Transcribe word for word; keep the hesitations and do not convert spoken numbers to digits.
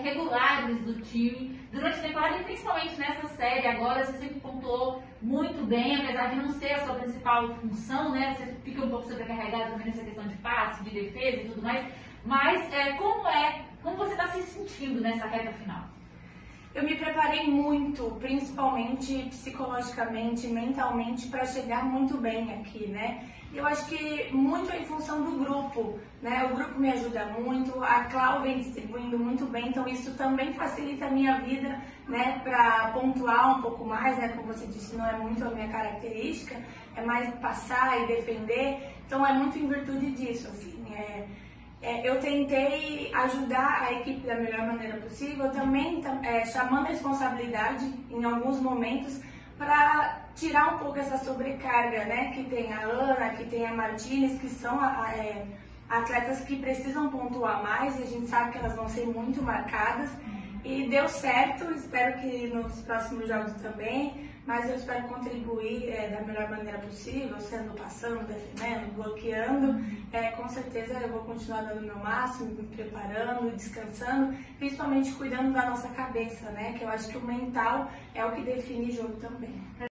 regulares do time durante a temporada e principalmente nessa série agora. Você sempre pontuou muito bem, apesar de não ser a sua principal função, né? Você fica um pouco sobrecarregado também nessa questão de passe, de defesa e tudo mais. Mas é, como é, como você está se sentindo nessa reta final? Eu me preparei muito, principalmente psicologicamente, mentalmente, para chegar muito bem aqui, né? Eu acho que muito é em função do grupo, né? O grupo me ajuda muito, a Clau vem distribuindo muito bem, então isso também facilita a minha vida, né? Para pontuar um pouco mais, né? Como você disse, não é muito a minha característica, é mais passar e defender, então é muito em virtude disso, assim, é... Eu tentei ajudar a equipe da melhor maneira possível, também é, chamando a responsabilidade em alguns momentos para tirar um pouco essa sobrecarga, né? Que tem a Ana, que tem a Martínez, que são é, atletas que precisam pontuar mais e a gente sabe que elas vão ser muito marcadas. E deu certo, espero que nos próximos jogos também, mas eu espero contribuir é, da melhor maneira possível, sendo passando, defendendo, bloqueando. É, com certeza eu vou continuar dando o meu máximo, me preparando, descansando, principalmente cuidando da nossa cabeça, né? Que eu acho que o mental é o que define o jogo também.